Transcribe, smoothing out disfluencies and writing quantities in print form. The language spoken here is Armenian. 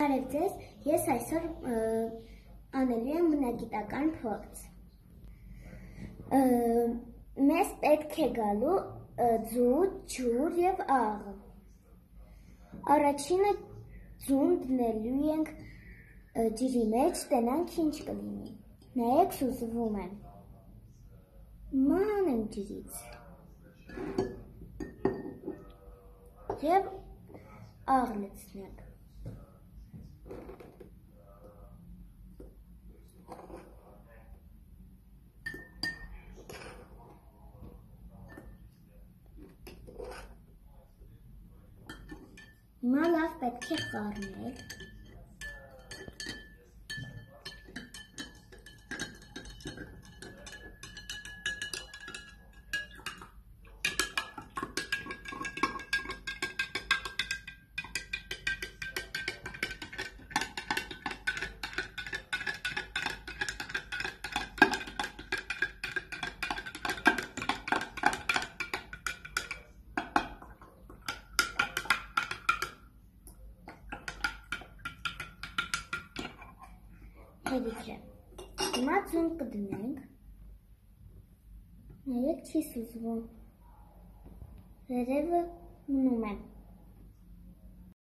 Բարև ձեզ, ես այսօր անելու եմ մնագիտական փորձ։ Մեզ պետք է գալու ձուտ, ջուր և աղ։ Առաջինը ձուն դնելու ենք ջրի մեջ, տենանք ինչ կլինի։ Նայեք, սուզվում եմ։ Ման եմ ջրից։ Եվ աղ լցնենք։ Հիմա լավ պետք է խառնել։ Հերիք է, հիմա ձուն կդնենք, նայեք չի սուզվում, վերևը մնում են։